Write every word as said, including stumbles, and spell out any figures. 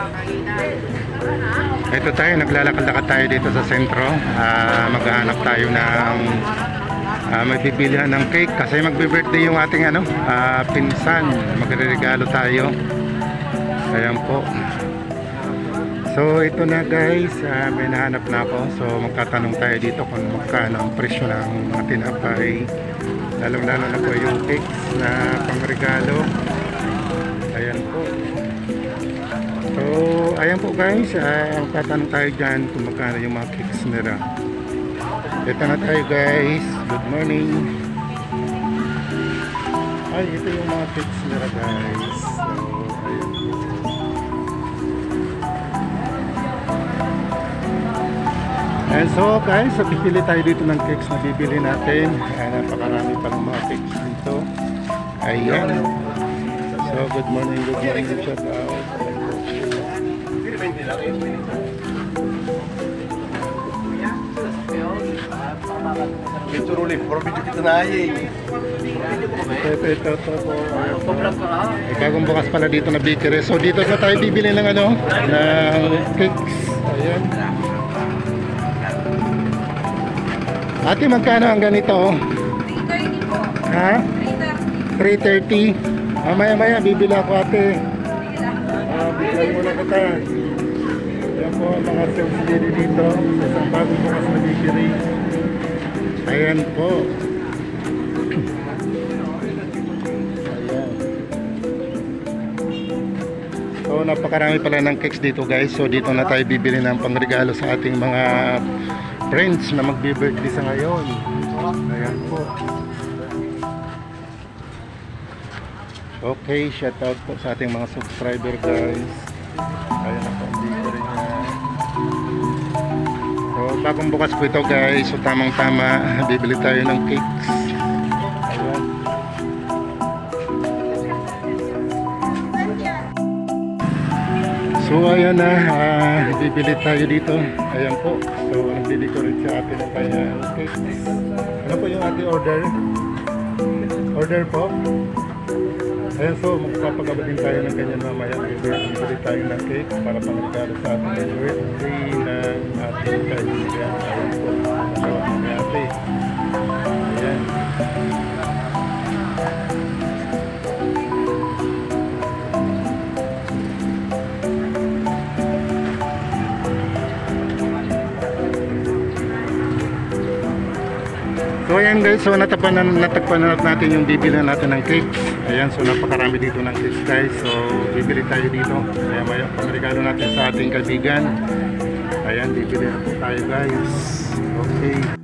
Ito tayo, naglalakad-lakad tayo dito sa sentro. uh, Maghahanap tayo ng uh, magbibilihan ng cake kasi magbe-birthday yung ating ano, uh, pinsan. Magre-regalo tayo. Ayan po. So ito na guys, uh, may nahanap na ako. So magtatanong tayo dito kung magkano ang presyo ng mga tinapay, lalong lalo na po yung cakes na pangregalo. Ayan po. So ayan po guys, uh, magtatanong tayo dyan kung magkano yung mga cakes nila. Ito na tayo guys. Good morning. Ay, ito yung mga cakes nila guys. So ayan po. And so guys, so pipili tayo dito ng cakes na bibili natin. Ayan, napakarami pa ng mga cakes dito. Ayan. So good morning, good morning, shout out. Ito ruli, puro video kita na ay. Ito, ito, ito po. Eh, bagong bukas pala dito na bakery. So dito na tayo bibili ng ano, ng cakes. Ayan. Ate, magkano ang ganito? three thirty po. Ha? three thirty. three thirty. Ah, maya maya, bibili ako ate. Ah, bibili muna kita. Yan po ang mga sales lady dito sa isang bagong bukas na bakery. Ayan po. Ayan. So napakarami pala ng cakes dito guys. So dito na tayo bibili ng pangregalo sa ating mga friends na magbe-birthday sa ngayon. Ayan po. Okay, shout out po sa ating mga subscriber guys. Ayan na po ang bakery niya. So bagong bukas po ito guys. So tamang tama, bibili tayo ng cakes. Ayan. So ayan na, uh, bibili tayo dito. Ayan po. So nabili ko rin sa atin ng kanyang cakes. Ano po yung ating order? Order po. Ayan, so magpapagawa din tayo ng ganyan mamaya. Bibili tayo ng cake para pangregalo sa ating birthday ng ating kaibigan. Ayan po. Nagawa ng ate. Ayan. So ayan guys, so natagpan na, natagpan na natin yung bibili natin ng cake. Ayan, so napakarami dito ng cakes guys. So bibili tayo dito. Ayan, may pangregalo natin sa ating kaibigan. Ayan, bibili na po tayo guys. Okay.